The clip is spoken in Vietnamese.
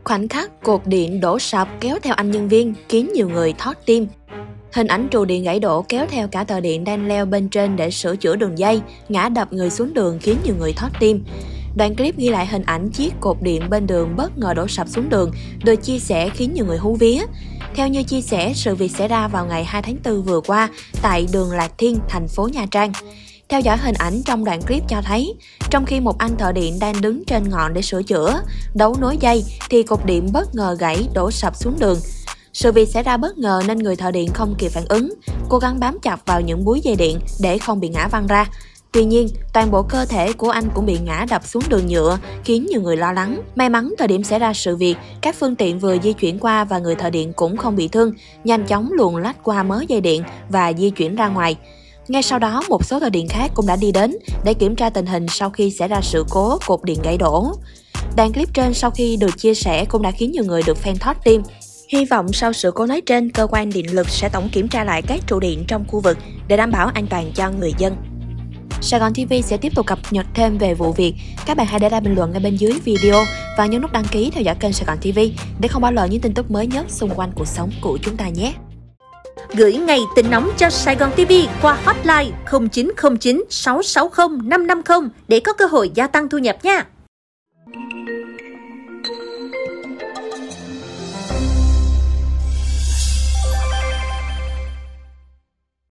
Khoảnh khắc cột điện đổ sập kéo theo anh nhân viên khiến nhiều người thót tim. Hình ảnh trụ điện gãy đổ kéo theo cả tờ điện đang leo bên trên để sửa chữa đường dây, ngã đập người xuống đường khiến nhiều người thót tim. Đoạn clip ghi lại hình ảnh chiếc cột điện bên đường bất ngờ đổ sập xuống đường, được chia sẻ khiến nhiều người hú vía. Theo như chia sẻ, sự việc xảy ra vào ngày 2 tháng 4 vừa qua tại đường Lạc Thiên, thành phố Nha Trang. Theo dõi hình ảnh trong đoạn clip cho thấy, trong khi một anh thợ điện đang đứng trên ngọn để sửa chữa, đấu nối dây, thì cột điện bất ngờ gãy đổ sập xuống đường. Sự việc xảy ra bất ngờ nên người thợ điện không kịp phản ứng, cố gắng bám chặt vào những búi dây điện để không bị ngã văng ra. Tuy nhiên, toàn bộ cơ thể của anh cũng bị ngã đập xuống đường nhựa, khiến nhiều người lo lắng. May mắn thời điểm xảy ra sự việc, các phương tiện vừa di chuyển qua và người thợ điện cũng không bị thương, nhanh chóng luồn lách qua mớ dây điện và di chuyển ra ngoài. Ngay sau đó, một số thợ điện khác cũng đã đi đến để kiểm tra tình hình sau khi xảy ra sự cố cột điện gãy đổ. Đoạn clip trên sau khi được chia sẻ cũng đã khiến nhiều người được fan thót tim. Hy vọng sau sự cố nói trên, cơ quan điện lực sẽ tổng kiểm tra lại các trụ điện trong khu vực để đảm bảo an toàn cho người dân. Sài Gòn TV sẽ tiếp tục cập nhật thêm về vụ việc. Các bạn hãy để lại bình luận ở bên dưới video và nhấn nút đăng ký theo dõi kênh Sài Gòn TV để không bỏ lỡ những tin tức mới nhất xung quanh cuộc sống của chúng ta nhé. Gửi ngay tin nóng cho Sài Gòn TV qua hotline 0909 660 550 để có cơ hội gia tăng thu nhập nha.